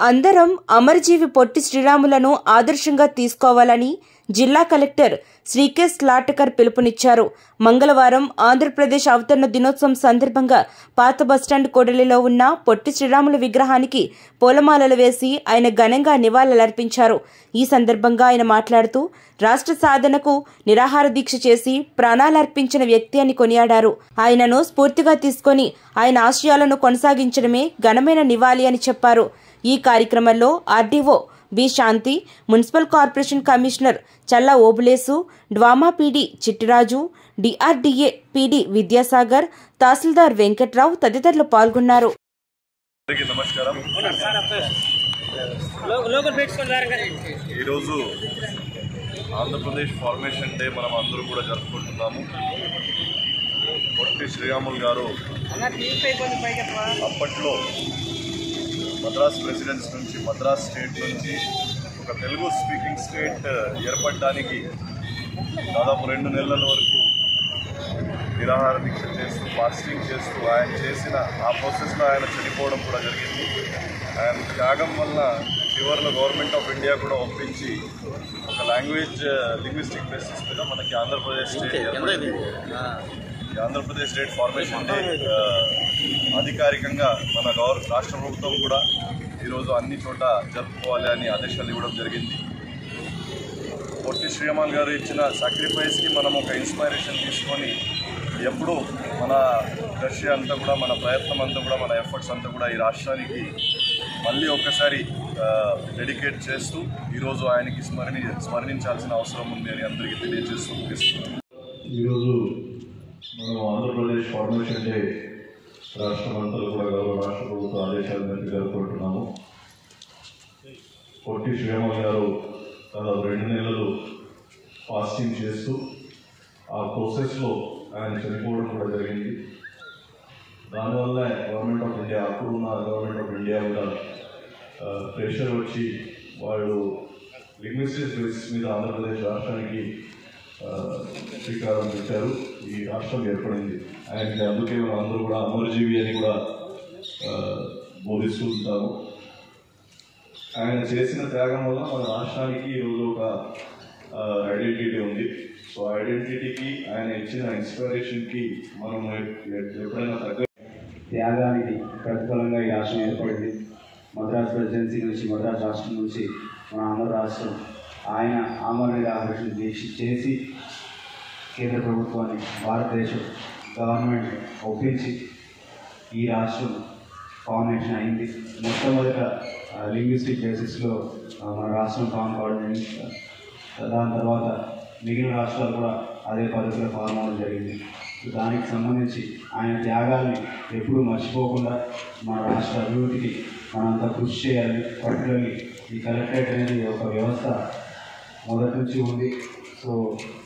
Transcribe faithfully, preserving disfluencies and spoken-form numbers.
అందరం అమరజీవి పొట్టి శ్రీరాములను ఆదర్శంగా తీసుకోవాలని జిల్లా కలెక్టర్ శ్రీకేశ్ లాటకర్ పిలుపునిచ్చారు. మంగళవారం ఆంధ్రప్రదేశ్ అవతరణ దినోత్సవం సందర్భంగా పాత బస్టాండ్ కోడలిలో ఉన్న పొట్టి శ్రీరాములు విగ్రహానికి పూలమాలలు వేసి ఆయన ఘనంగా నివాళులర్పించారు. ఈ సందర్భంగా ఆయన మాట్లాడుతూ రాష్ట్ర సాధనకు నిరాహార దీక్ష చేసి ప్రాణాలర్పించిన వ్యక్తి అని కొనియాడారు. ఆయనను స్ఫూర్తిగా తీసుకొని ఆయన ఆశయాలను కొనసాగించడమే ఘనమైన నివాళి అని చెప్పారు. ఈ కార్యక్రమంలో RDO B Shanti, municipal corporation commissioner Challa Obulesu, DWMA PD Chittiraju, DRDA PD Vidyasagar, tahsildar Venkatrao తదితరులు పాల్గొన్నారు. ఈరోజు ఆంధ్రప్రదేశ్ ఫార్మేషన్ డే మనం అందరూ కూడా జరుపుకుంటున్నాము. పొట్టి శ్రీరాములు గారు అప్పట్లో మద్రాస్ ప్రెసిడెన్స్ నుంచి, మద్రాస్ స్టేట్ నుంచి ఒక తెలుగు స్పీకింగ్ స్టేట్ ఏర్పడడానికి దాదాపు రెండు నెలల వరకు నిరాహార దీక్ష చేస్తూ, ఫాస్టింగ్ చేస్తూ ఆయన చేసిన ఆ ప్రాసెస్లో ఆయన చనిపోవడం కూడా జరిగింది. ఆయన త్యాగం వల్ల చివరిలో గవర్నమెంట్ ఆఫ్ ఇండియా కూడా ఒప్పించి ఒక లాంగ్వేజ్ లింగ్విస్టిక్ బేసిస్ మీద మనకి ఆంధ్రప్రదేశ్ స్టేట్ ఏర్పడింది. ఆంధ్రప్రదేశ్ స్టేట్ ఫార్మేషన్ డే అధికారికంగా మన గవర్న రాష్ట్ర ప్రభుత్వం కూడా ఈరోజు అన్ని చోట జరుపుకోవాలి అని ఆదేశాలు ఇవ్వడం జరిగింది. పొట్టి శ్రీరాములు గారు ఇచ్చిన సాక్రిఫైస్కి మనం ఒక ఇన్స్పైరేషన్ తీసుకొని ఎప్పుడు మన కృషి అంతా కూడా, మన ప్రయత్నం అంతా కూడా, మన ఎఫర్ట్స్ అంతా కూడా ఈ రాష్ట్రానికి మళ్ళీ ఒక్కసారి డెడికేట్ చేస్తూ ఈరోజు ఆయనకి స్మరణి స్మరణించాల్సిన అవసరం ఉంది అని అందరికీ తెలియజేస్తూ ముగిస్తున్నాను. ఈరోజు మనం ఆంధ్రప్రదేశ్ ఫార్మేషన్ డే రాష్ట్రమంతా కూడా గౌరవ రాష్ట్ర ప్రభుత్వ ఆదేశాల మేరకు జరుపుకుంటున్నాము. పొట్టి శ్రీరాములు గారు దాదాపు రెండు నెలలు ఫాస్టింగ్ చేస్తూ ఆ ప్రాసెస్లో ఆయన చనిపోవడం కూడా జరిగింది. దానివల్ల గవర్నమెంట్ ఆఫ్ ఇండియా, అప్పుడున్న గవర్నమెంట్ ఆఫ్ ఇండియా కూడా ప్రెషర్ వచ్చి వాళ్ళు లింగ్విస్టిక్ బేసిస్ మీద ఆంధ్రప్రదేశ్ రాష్ట్రానికి శ్రీకారం చుట్టారు. ఈ రాష్ట్రం ఏర్పడింది. ఆయనకి అందుకే అందరూ కూడా అమరజీవి అని కూడా బోధిస్తూ ఉంటాము. ఆయన చేసిన త్యాగం వల్ల మన రాష్ట్రానికి ఈరోజు ఒక ఐడెంటిటీ ఉంది. సో ఐడెంటిటీకి ఆయన ఇచ్చిన ఇన్స్పిరేషన్కి మనం ఎప్పుడైనా తగ్గ త్యాగానికి ప్రతిఫలంగా ఈ రాష్ట్రం ఏర్పడింది. మద్రాస్ ప్రెసిడెన్సీ నుంచి, మద్రాస్ రాష్ట్రం నుంచి మన ఆంధ్ర రాష్ట్రం ఆయన ఆమరణ నిరాహార దీక్ష చేసి కేంద్ర ప్రభుత్వాన్ని, భారతదేశ గవర్నమెంట్ ఒప్పించి ఈ రాష్ట్రం ఫార్మేషన్ అయింది. మొట్టమొదట లింగ్విస్టిక్ బేసిస్లో మన రాష్ట్రం ఫామ్ కావడం, దాని తర్వాత మిగిలిన రాష్ట్రాలు కూడా అదే పద్ధతిలో ఫామ్ అవ్వడం జరిగింది. దానికి సంబంధించి ఆయన త్యాగాల్ని ఎప్పుడూ మర్చిపోకుండా మన రాష్ట్ర అభివృద్ధికి మనంతా కృషి చేయాలి. పర్టికులర్లీ ఈ కలెక్టరేట్ అనేది ఒక వ్యవస్థ మొదటి నుంచి ఉంది. సో